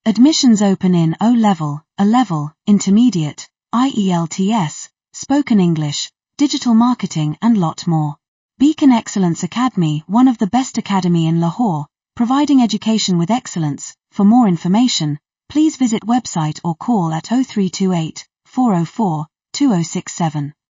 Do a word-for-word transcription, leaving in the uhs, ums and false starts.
Admissions open in O-Level, A-Level, Intermediate, I E L T S, Spoken English, Digital Marketing and lot more. Beacon Excellence Academy, one of the best academy in Lahore, providing education with excellence. For more information, please visit website or call at oh three two eight, four oh four, two oh six seven.